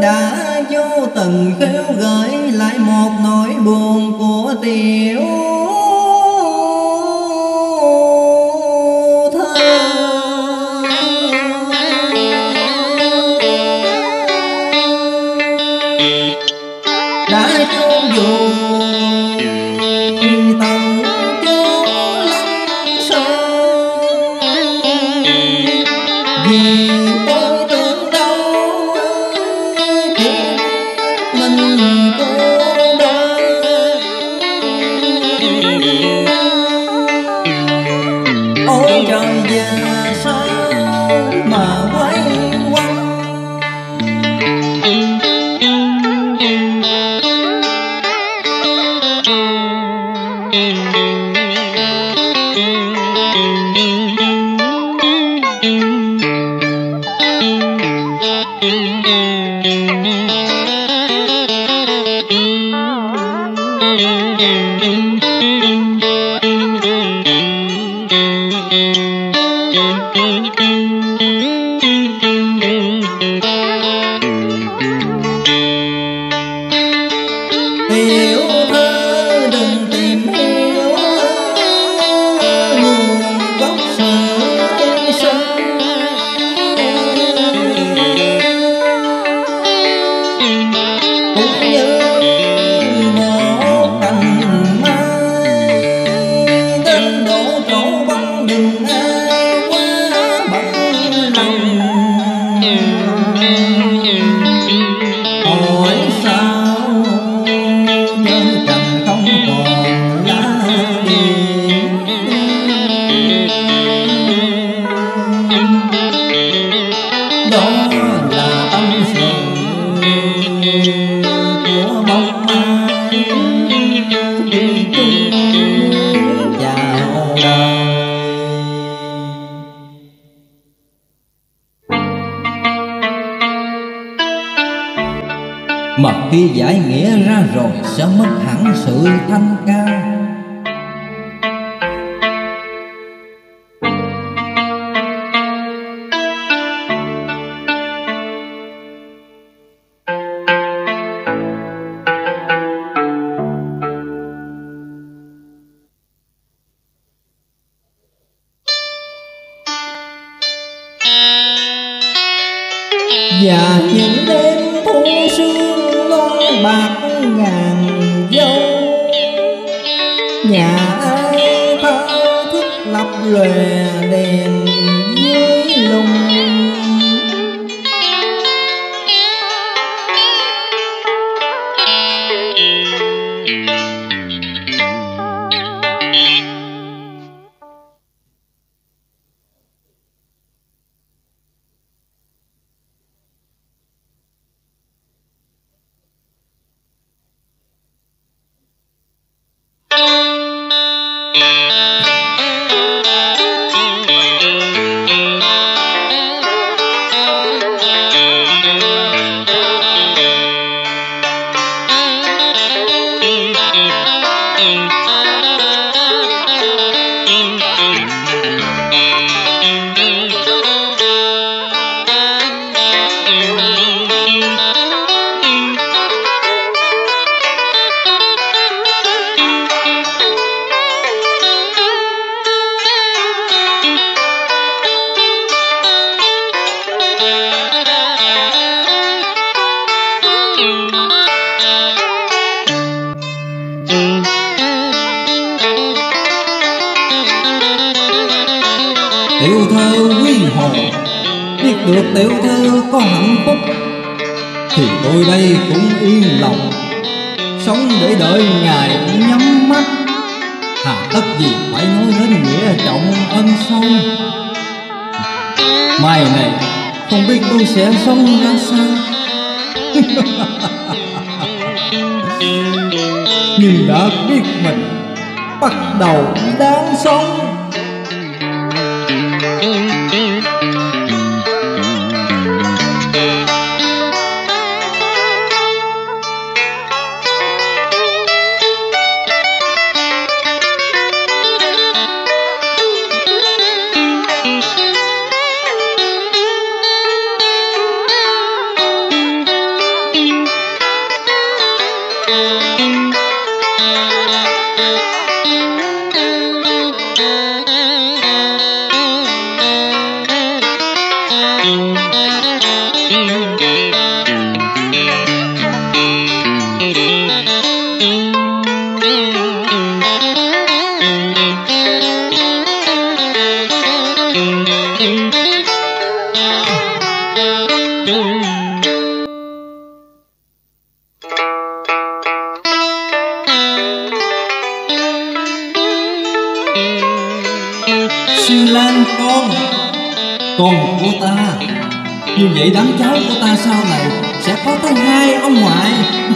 đã vô tình khéo gửi lại một nỗi buồn của tiểu thơ. Đã chôn vùi tận chốn lắng sâu, vì tôi tưởng đâu chỉ mình cô đơn. Ôi trời già sao mà quay quanh, tiểu thơ đừng tìm hiểu nguồn gốc sự sinh. Cũng như một cành mai đến đổ trổ băng, đừng ai quá bận lòng. Hỏi sao trên cành không còn lá điền, đó là tâm sự của bóng mai đi chung chào đời. Mà khi giải nghĩa ra rồi sẽ mất hẳn sự thanh cao. Và những đêm thu sương lo bạc ngàn dâu, nhà ai thao thức lập lòe đèn dưới lùng. Tiểu thơ quý hồ, biết được tiểu thơ có hạnh phúc thì tôi đây cũng yên lòng, sống để đợi ngày nhắm mắt. Hà tất gì phải nói đến nghĩa trọng ân sâu. Mai này không biết tôi sẽ sống ra sao. Nhưng đã biết mình bắt đầu đáng sống. Siêu Lan con của ta. Như vậy đám cháu của ta sau này sẽ có tới 2 ông ngoại.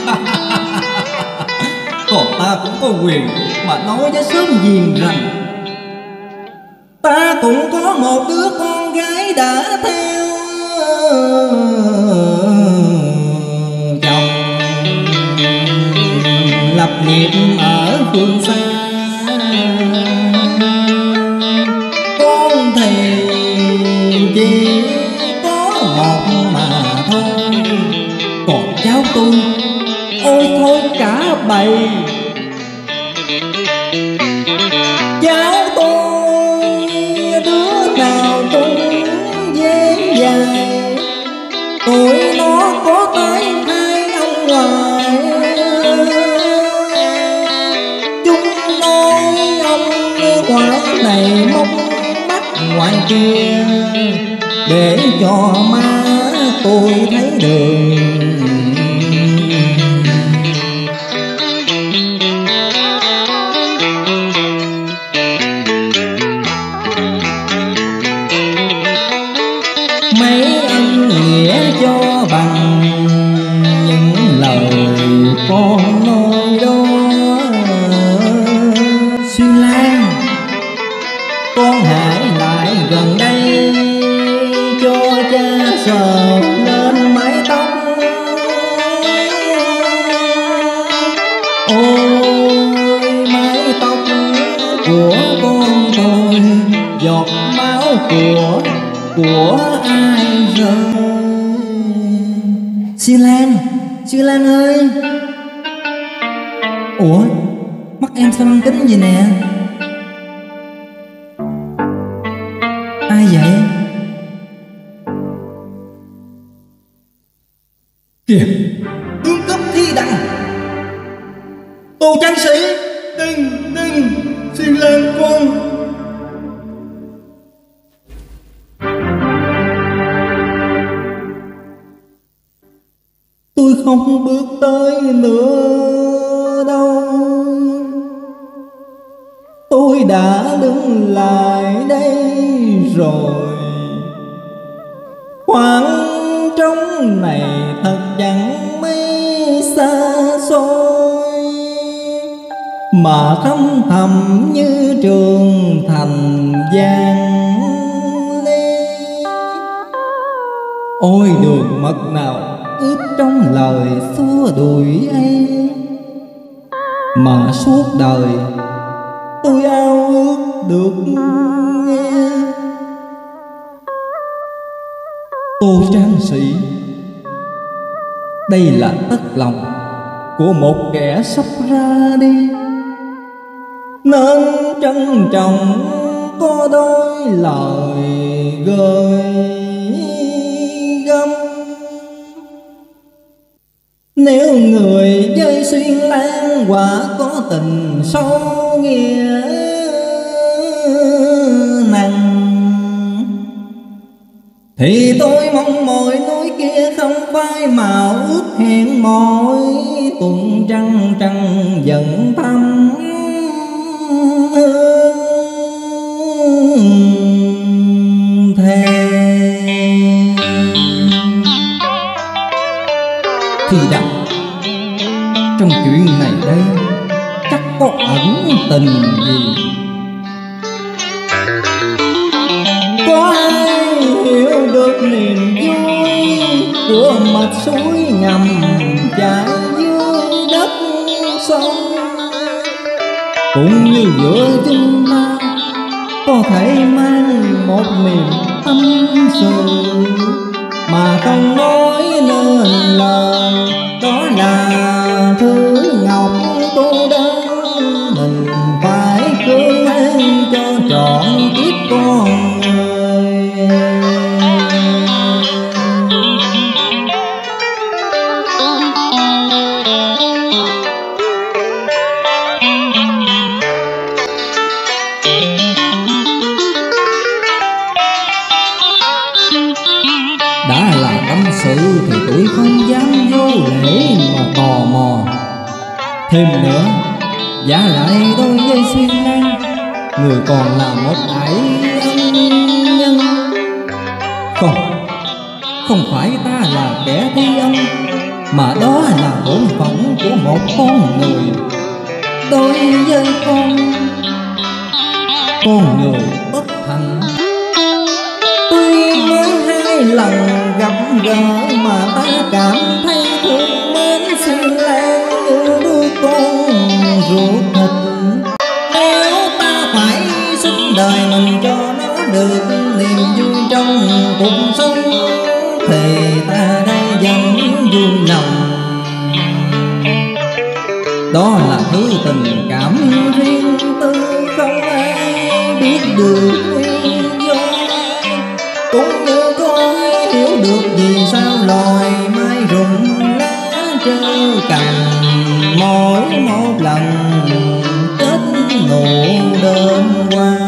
Còn ta cũng có quyền mà nói với sớm giềng rằng ta cũng có một đứa con gái đã theo chồng lập nghiệp ở phương xa. Con thì chỉ có một mà thôi, còn cháu tôi ôi thôi cả bầy. Cháu tôi đứa nào cũng dễ dàng, tụi nó có tới 2 ông ngoại. Chúng nói ông ngoại này mong mắt ngoài kia để cho má tôi thấy đường. Mấy anh nghĩa cho bằng những lời con nói đó. Xuyên Lan, con hãy lại gần đây cho cha sờ lên mái tóc. Ôi mái tóc của con tôi, giọt máu của ai rơi. Siêu Lan ơi. Ủa, mắt em sao băng kính gì nè? Ai vậy? Kìa, tướng cấp thi đằng Tô Tráng Sĩ. Đừng, Siêu Lan con. Tôi không bước tới nữa đâu, tôi đã đứng lại đây rồi. Khoảng trống này thật chẳng mấy xa xôi, mà thâm thầm như trường thành Giang Ly. Ôi đường mật nào ướp trong lời xua đuổi ấy, mà suốt đời tôi ao ước được nghe. Tô Tráng Sĩ, đây là tất lòng của một kẻ sắp ra đi, nên trân trọng có đôi lời gợi gắm. Nếu người với Xuyên Lan quả có tình sâu nghĩa nặng, thì tôi mong mỏi núi kia không phai màu ước hẹn mỗi tuần trăng dần thăm thề. Thì đặng trong chuyện này đây chắc có ẩn tình gì, có ai hiểu được niềm vui của mạch suối ngầm chảy dưới đất sông, cũng như giữa chúng ta có thể mang một niềm tâm sự mà không nói nên lời, đó là thứ Thêm nữa, giả lại đôi dây xuyên ngang, người còn là một ải ân nhân. Không phải ta là kẻ thi ân, mà đó là bổn phận của một con người. Đối với con người bất hạnh, tuy mới 2 lần gặp gỡ mà ta cảm thấy thương mến xinh lan như đứa con ruột thịt. Nếu ta phải suốt đời mình cho nó được niềm vui trong cuộc sống, thì ta đây vẫn vui lòng. Đó là thứ tình cảm riêng tư, không ai biết được nguyên do. Cũng như có hiểu được vì sao loài mai rụng lá trơ cành, mỗi một lần kết nụ đơm hoa.